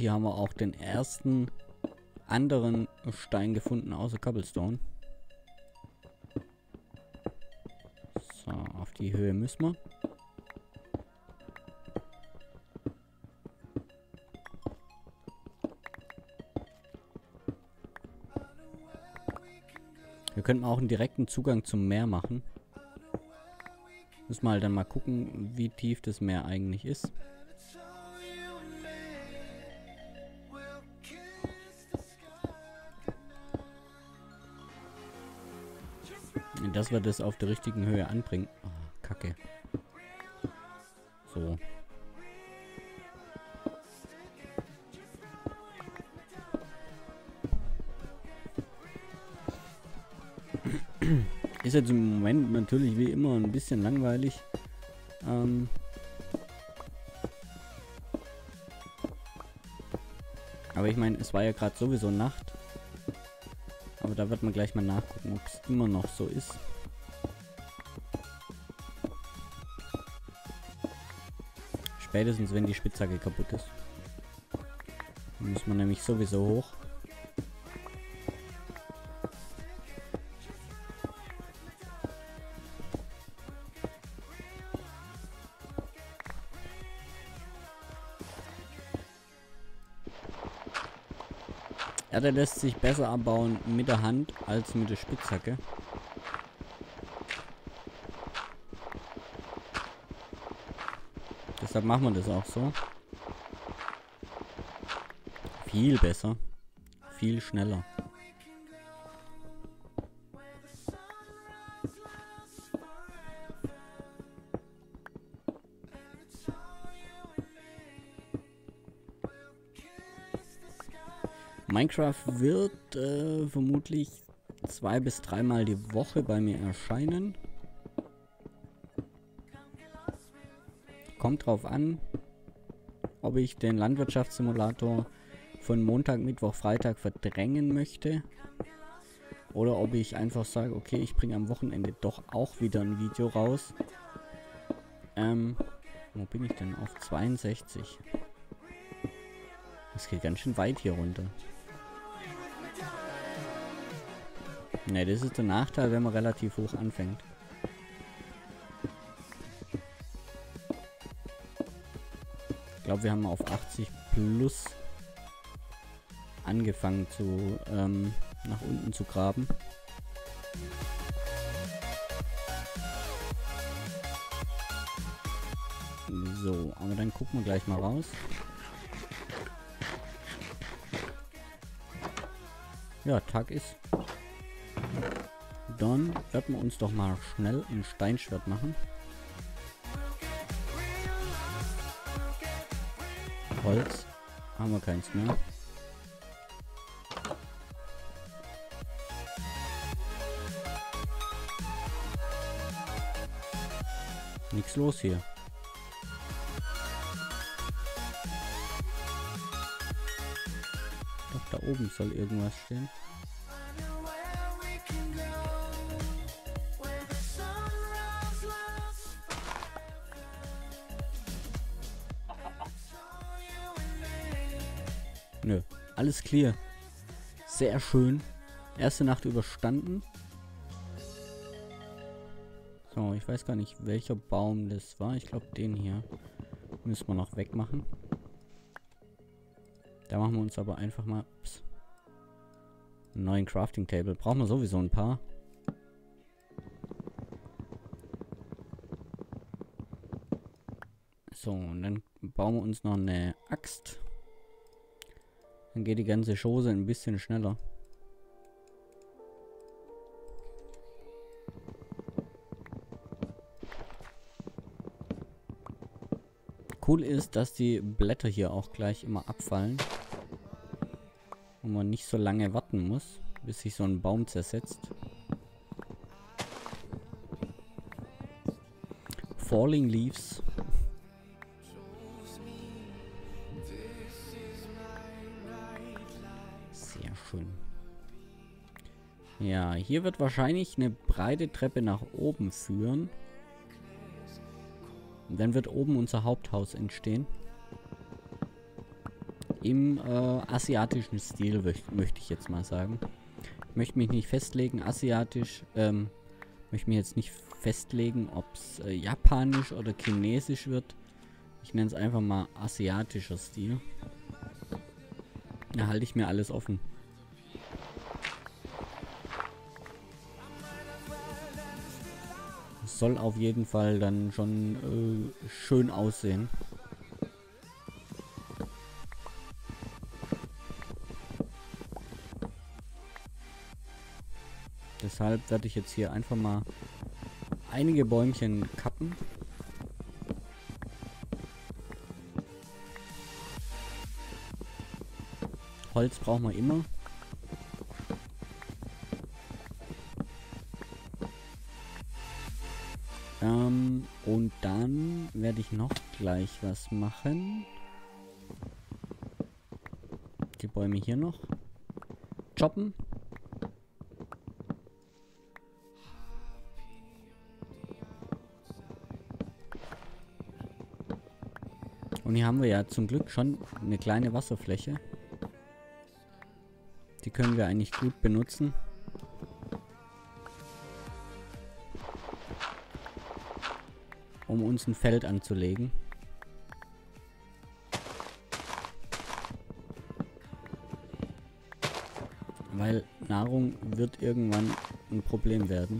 hier haben wir auch den ersten anderen Stein gefunden, außer Cobblestone. So, auf die Höhe müssen wir. Wir könnten auch einen direkten Zugang zum Meer machen. Müssen wir halt dann mal gucken, wie tief das Meer eigentlich ist. Dass wir das auf der richtigen Höhe anbringen. Oh, Kacke. So. Ist jetzt im Moment natürlich wie immer ein bisschen langweilig. Aber ich meine, es war ja gerade sowieso Nacht. Aber da wird man gleich mal nachgucken, ob es immer noch so ist. Spätestens, wenn die Spitzhacke kaputt ist. Dann muss man nämlich sowieso hoch. Ja, der lässt sich besser abbauen mit der Hand als mit der Spitzhacke. Deshalb machen wir das auch so. Viel besser. Viel schneller. Minecraft wird vermutlich 2- bis 3-mal die Woche bei mir erscheinen. Kommt drauf an, ob ich den Landwirtschaftssimulator von Montag, Mittwoch, Freitag verdrängen möchte. Oder ob ich einfach sage, okay, ich bringe am Wochenende doch auch wieder ein Video raus. Wo bin ich denn? Auf 62. Das geht ganz schön weit hier runter. Ne, das ist der Nachteil, wenn man relativ hoch anfängt. Ich glaube, wir haben auf 80 plus angefangen zu nach unten zu graben. So, aber dann gucken wir gleich mal raus. Ja, Tag ist. Dann werden wir uns doch mal schnell ein Steinschwert machen. Holz haben wir keins mehr. Nichts los hier. Doch, da oben soll irgendwas stehen. Nö, alles clear. Sehr schön. Erste Nacht überstanden. So, ich weiß gar nicht, welcher Baum das war. Ich glaube, den hier müssen wir noch wegmachen. Da machen wir uns aber einfach mal einen neuen Crafting Table. Brauchen wir sowieso ein paar. So, und dann bauen wir uns noch eine Axt. Dann geht die ganze Chose ein bisschen schneller. Cool ist, dass die Blätter hier auch gleich immer abfallen. Und man nicht so lange warten muss, bis sich so ein Baum zersetzt. Falling Leaves. Sehr schön. Ja, hier wird wahrscheinlich eine breite Treppe nach oben führen. Und dann wird oben unser Haupthaus entstehen. im asiatischen Stil, möchte ich jetzt mal sagen. Ich möchte mich nicht festlegen, asiatisch, möchte mich jetzt nicht festlegen, ob es japanisch oder chinesisch wird. Ich nenne es einfach mal asiatischer Stil. Da halte ich mir alles offen. Soll auf jeden Fall dann schon schön aussehen. Deshalb werde ich jetzt hier einfach mal einige Bäumchen kappen. Holz brauchen wir immer. Und dann werde ich noch gleich was machen. Die Bäume hier noch choppen. Und hier haben wir ja zum Glück schon eine kleine Wasserfläche. Die können wir eigentlich gut benutzen. Um uns ein Feld anzulegen. Weil Nahrung wird irgendwann ein Problem werden.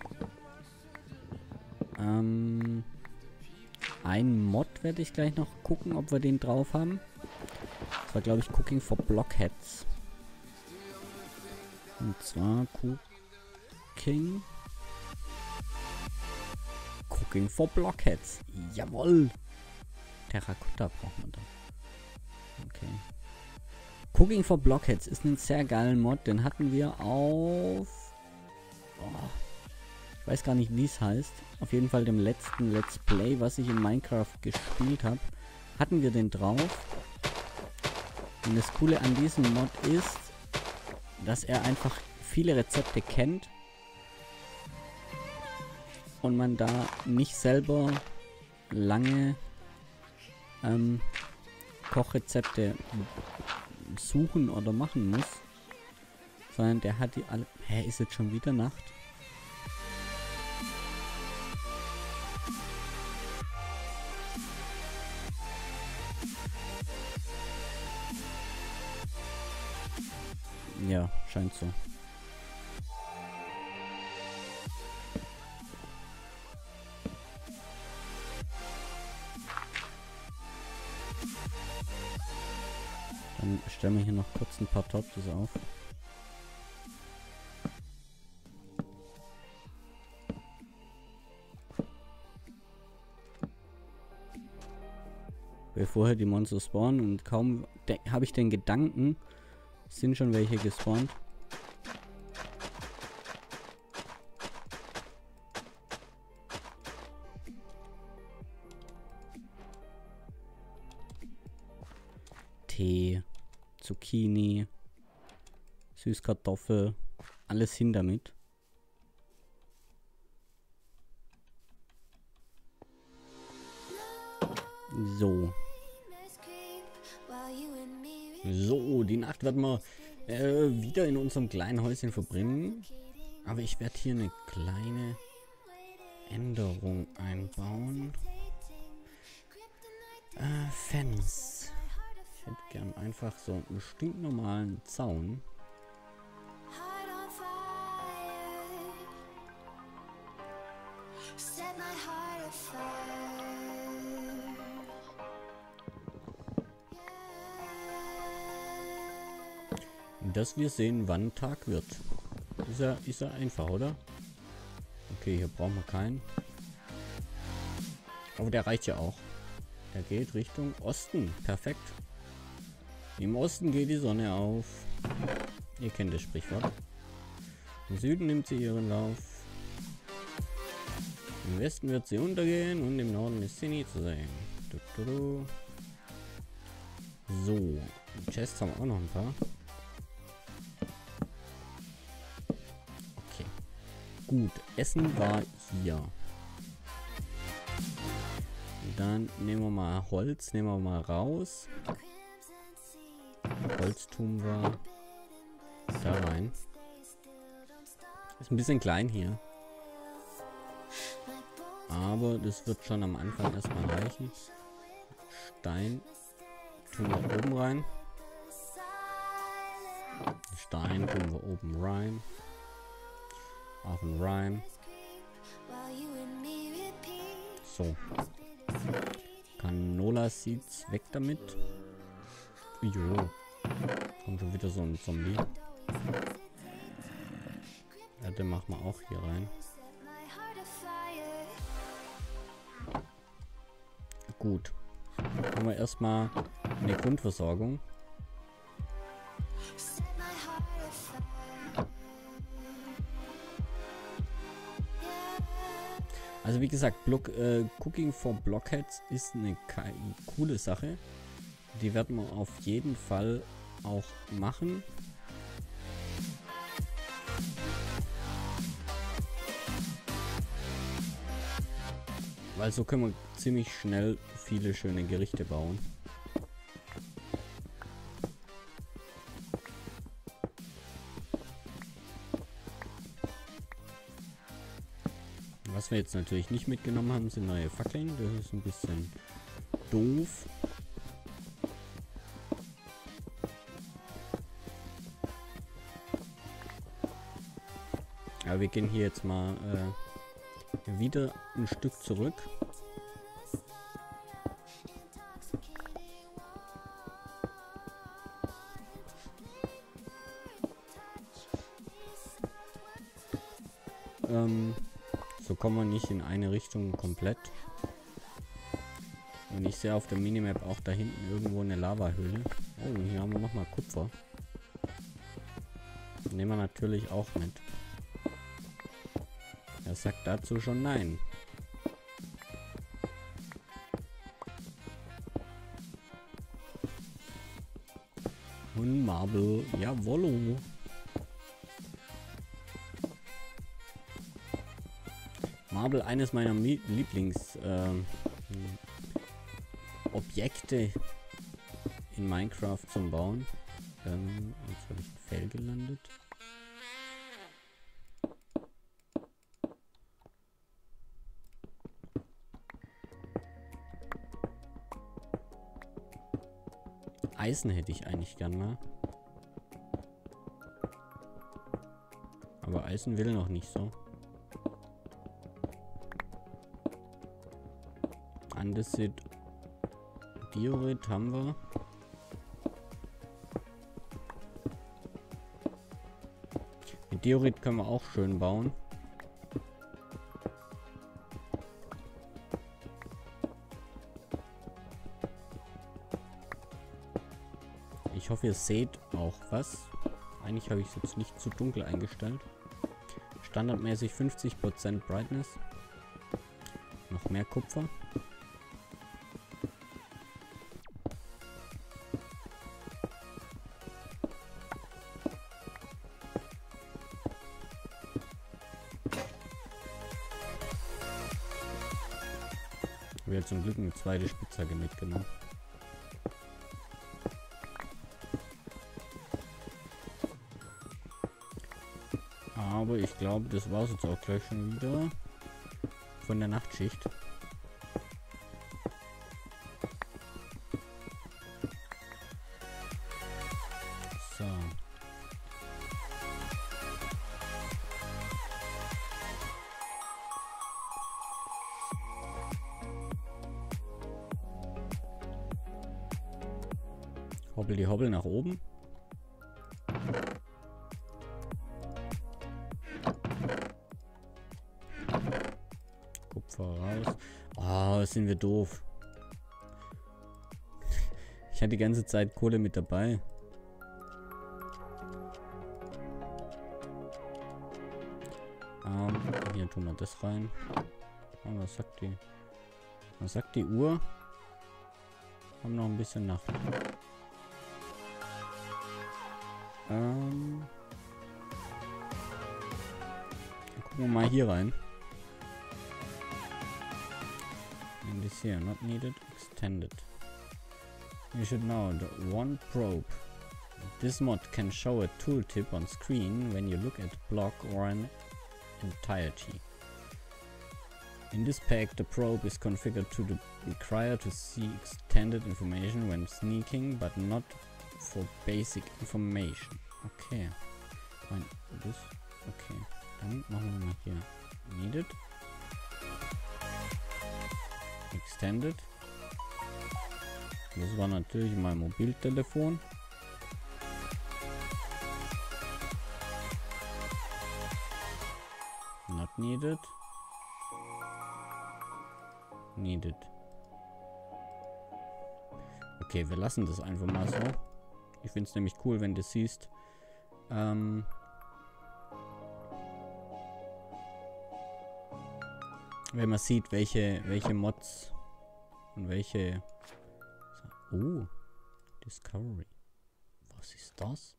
Ein Mod werde ich gleich noch gucken, ob wir den drauf haben. Das war, glaube ich, Cooking for Blockheads. Und zwar Cooking for Blockheads. Jawohl. Terrakotta braucht man da. Okay. Cooking for Blockheads ist ein sehr geiler Mod. Den hatten wir auf... Oh, ich weiß gar nicht, wie es heißt. Auf jeden Fall dem letzten Let's Play, was ich in Minecraft gespielt habe, hatten wir den drauf. Und das Coole an diesem Mod ist, dass er einfach viele Rezepte kennt. Und man da nicht selber lange Kochrezepte suchen oder machen muss. Sondern der hat die alle... Hä, ist jetzt schon wieder Nacht? Ja, scheint so. Dann stellen wir hier noch kurz ein paar Tortes auf. Bevor hier die Monster spawnen und kaum habe ich den Gedanken, sind schon welche gespawnt. Tee, Zucchini, Süßkartoffel, alles hin damit. So. So, die Nacht werden wir wieder in unserem kleinen Häuschen verbringen. Aber ich werde hier eine kleine Änderung einbauen. Fence. Ich hätte gern einfach so einen stinknormalen Zaun. Dass wir sehen, wann Tag wird. Ist ja einfach, oder? Okay, hier brauchen wir keinen. Aber der reicht ja auch. Der geht Richtung Osten. Perfekt. Im Osten geht die Sonne auf. Ihr kennt das Sprichwort. Im Süden nimmt sie ihren Lauf. Im Westen wird sie untergehen und im Norden ist sie nie zu sehen. So, Chests haben wir auch noch ein paar. Okay. Gut, Essen war hier. Dann nehmen wir mal Holz, nehmen wir mal raus. Holz tun wir da rein. Ist ein bisschen klein hier. Aber das wird schon am Anfang erstmal reichen. Stein tun wir oben rein. Stein tun wir oben rein. Auf den Reim. So. Canola Seeds weg damit. Jo. Kommt schon wieder so ein Zombie. Ja, den machen wir auch hier rein. Gut. Haben wir erstmal eine Grundversorgung. Also wie gesagt, Cooking for Blockheads ist eine coole Sache. Die werden wir auf jeden Fall auch machen. Weil so können wir ziemlich schnell viele schöne Gerichte bauen. Was wir jetzt natürlich nicht mitgenommen haben, sind neue Fackeln. Das ist ein bisschen doof. Aber wir gehen hier jetzt mal wieder ein Stück zurück. So kommen wir nicht in eine Richtung komplett. Und ich sehe auf der Minimap auch da hinten irgendwo eine Lavahöhle. Oh, und hier haben wir nochmal Kupfer. Nehmen wir natürlich auch mit. Er sagt dazu schon nein. Und Marble, jawollo. Marble, eines meiner Lieblings Objekte in Minecraft zum Bauen. Jetzt habe ich ein Fell gelandet. Eisen hätte ich eigentlich gern mal. Aber Eisen will noch nicht so. Andesit, Diorit haben wir. Mit Diorit können wir auch schön bauen. Ich hoffe, ihr seht auch was. Eigentlich habe ich es jetzt nicht zu dunkel eingestellt. Standardmäßig 50% Brightness. Noch mehr Kupfer. Ich habe zum Glück eine zweite Spitzhacke mitgenommen. Aber ich glaube, das war es jetzt auch gleich schon wieder von der Nachtschicht. So. Hoppel die Hoppel nach oben. Kupfer raus. Oh, sind wir doof. Ich hatte die ganze Zeit Kohle mit dabei. Hier tun wir das rein. Oh, was sagt die? Was sagt die Uhr? Haben noch ein bisschen Nacht. Gucken wir mal hier rein. In this here, not needed, extended. You should know the one probe This mod can show a tooltip on screen when you look at a block or an entirety. In this pack, the probe is configured to require to see extended information when sneaking, but not for basic information. Okay. Okay. Dann machen wir mal hier Needed. Extended. Das war natürlich mein Mobiltelefon. Not needed. Needed. Okay, wir lassen das einfach mal so. Ich finde es nämlich cool, wenn du siehst. Wenn man sieht, welche Mods und welche... Oh, Discovery. Was ist das?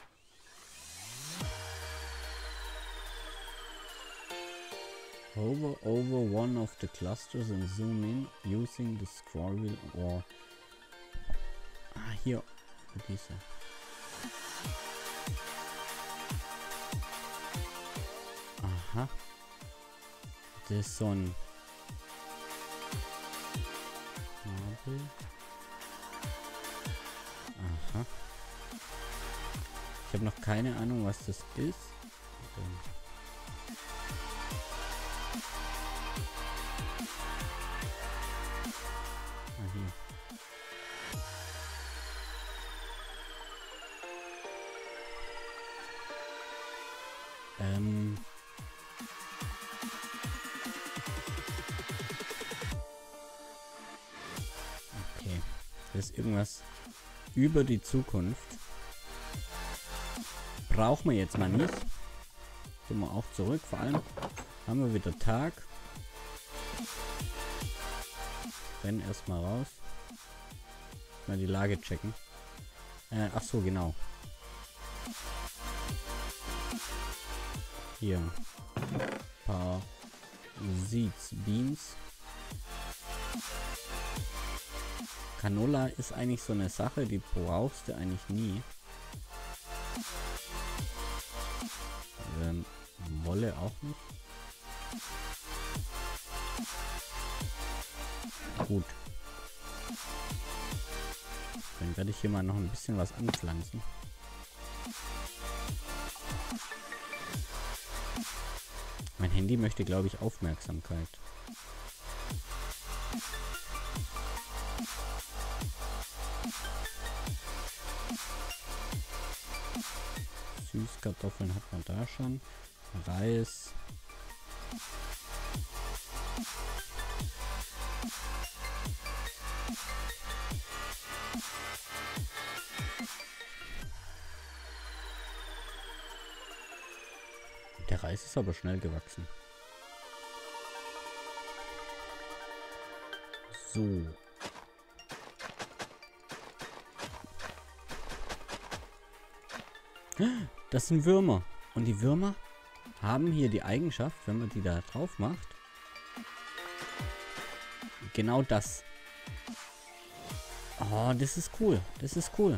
Hover over one of the clusters and zoom in using the scroll wheel or... Ah, hier. Diese. Aha. Das ist so ein... Kabel. Aha. Ich habe noch keine Ahnung, was das ist. Hier. Okay. Das ist irgendwas über die Zukunft. Brauchen wir jetzt mal nicht. Gehen wir auch zurück. Vor allem haben wir wieder Tag. Rennen erstmal raus. Mal die Lage checken. Ach so, genau. Hier. Ein paar Seeds, Beans. Canola ist eigentlich so eine Sache, die brauchst du eigentlich nie. Wolle auch nicht. Gut. Dann werde ich hier mal noch ein bisschen was anpflanzen. Mein Handy möchte, glaube ich, Aufmerksamkeit. Süßkartoffeln hat man da schon. Reis. Der Reis ist aber schnell gewachsen. So. Das sind Würmer. Und die Würmer haben hier die Eigenschaft, wenn man die da drauf macht, genau das. Oh, das ist cool. Das ist cool.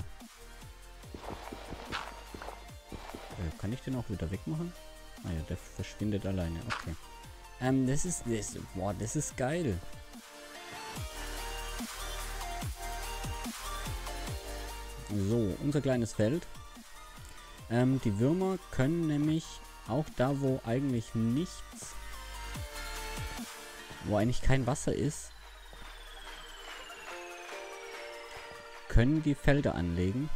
Kann ich den auch wieder wegmachen? Ah ja, der verschwindet alleine. Okay. Boah, das ist geil. So, unser kleines Feld. Die Würmer können nämlich auch da, wo eigentlich kein Wasser ist, können die Felder anlegen.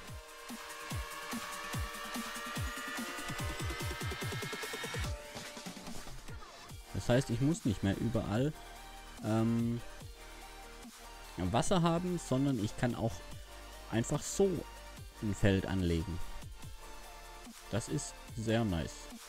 Das heißt, ich muss nicht mehr überall Wasser haben, sondern ich kann auch einfach so ein Feld anlegen. Das ist sehr nice.